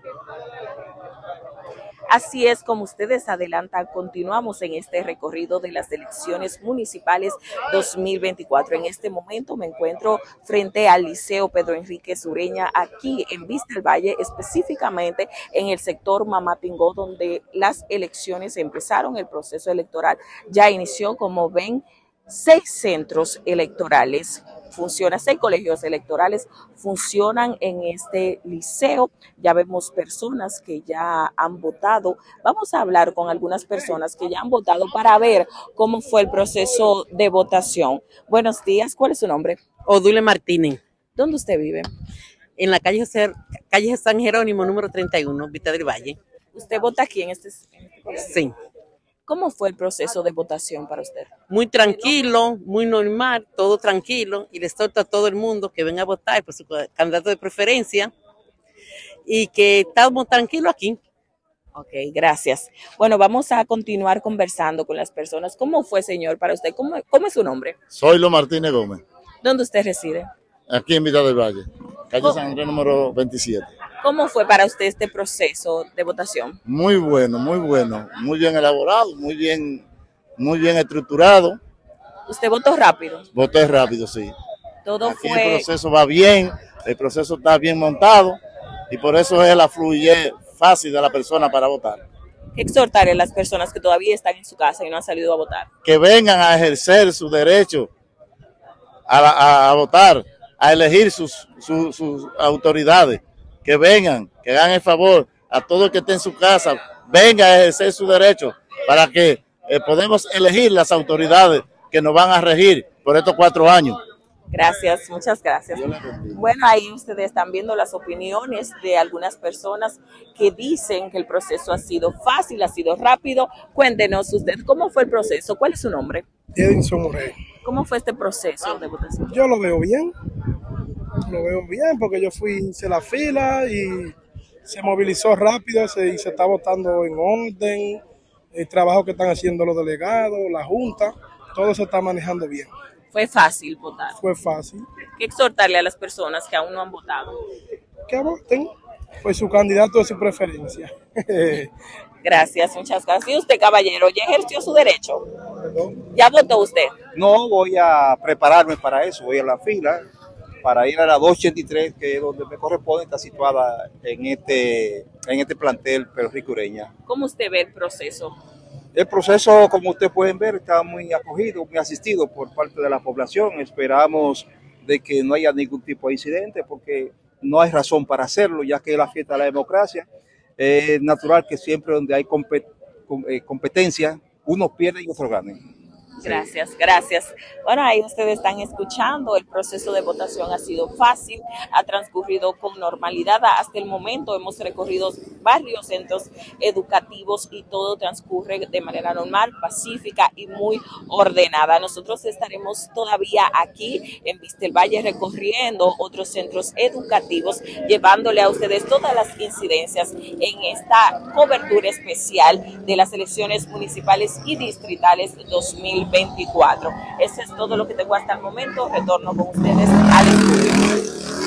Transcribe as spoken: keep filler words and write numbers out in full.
Así es, como ustedes adelantan, continuamos en este recorrido de las elecciones municipales dos mil veinticuatro. En este momento me encuentro frente al Liceo Pedro Enríquez Ureña, aquí en Vista del Valle, específicamente en el sector Mamá Pingó, donde las elecciones empezaron, el proceso electoral ya inició. Como ven, seis centros electorales funcionan, seis colegios electorales funcionan en este liceo. Ya vemos personas que ya han votado. Vamos a hablar con algunas personas que ya han votado para ver cómo fue el proceso de votación. Buenos días, ¿cuál es su nombre? Odule Martínez. ¿Dónde usted vive? En la calle, calle San Jerónimo, número treinta y uno, Vista del Valle. ¿Usted vota aquí en este, en este colegio? Sí. ¿Cómo fue el proceso de votación para usted? Muy tranquilo, muy normal, todo tranquilo, y le exhorto a todo el mundo que venga a votar por su candidato de preferencia y que estamos tranquilos aquí. Ok, gracias. Bueno, vamos a continuar conversando con las personas. ¿Cómo fue, señor, para usted? ¿Cómo, cómo es su nombre? Soy Lo Martínez Gómez. ¿Dónde usted reside? Aquí en Vista del Valle, calle ¿Cómo? San Andrés número veintisiete. ¿Cómo fue para usted este proceso de votación? Muy bueno, muy bueno, muy bien elaborado, muy bien, muy bien estructurado. ¿Usted votó rápido? Voté rápido, sí. Todo Aquí fue... el proceso va bien, el proceso está bien montado y por eso es la fluidez fácil de la persona para votar. ¿Qué exhortaré a las personas que todavía están en su casa y no han salido a votar? Que vengan a ejercer su derecho a, a, a votar, a elegir sus, sus, sus autoridades. Que vengan, que hagan el favor a todo el que esté en su casa, venga a ejercer su derecho para que eh, podamos elegir las autoridades que nos van a regir por estos cuatro años. Gracias, muchas gracias. Bueno, ahí ustedes están viendo las opiniones de algunas personas que dicen que el proceso ha sido fácil, ha sido rápido. Cuéntenos usted, ¿cómo fue el proceso? ¿Cuál es su nombre? Edinson Morey. ¿Cómo fue este proceso de votación? Yo lo veo bien. Lo veo bien porque yo fui, hice la fila y se movilizó rápido se, y se está votando en orden, el trabajo que están haciendo los delegados, la junta, todo se está manejando bien. ¿Fue fácil votar? Fue fácil. ¿Qué exhortarle a las personas que aún no han votado? Que voten, pues su candidato de su preferencia. Gracias, muchas gracias. ¿Y usted, caballero, ya ejerció su derecho? ¿Ya votó usted? No, voy a prepararme para eso, voy a la fila para ir a la doscientos ochenta y tres, que es donde me corresponde, está situada en este, en este plantel Pedro Enríquez Ureña. ¿Cómo usted ve el proceso? El proceso, como ustedes pueden ver, está muy acogido, muy asistido por parte de la población. Esperamos de que no haya ningún tipo de incidente, porque no hay razón para hacerlo, ya que es la fiesta de la democracia. Es eh, natural que siempre donde hay compet competencia, unos pierden y otros ganen. Gracias, gracias. Bueno, ahí ustedes están escuchando, el proceso de votación ha sido fácil, ha transcurrido con normalidad. Hasta el momento hemos recorrido varios centros educativos y todo transcurre de manera normal, pacífica y muy ordenada. Nosotros estaremos todavía aquí en Vista del Valle recorriendo otros centros educativos, llevándole a ustedes todas las incidencias en esta cobertura especial de las elecciones municipales y distritales dos mil veinticuatro. Eso es todo lo que tengo hasta el momento. Retorno con ustedes al estudio.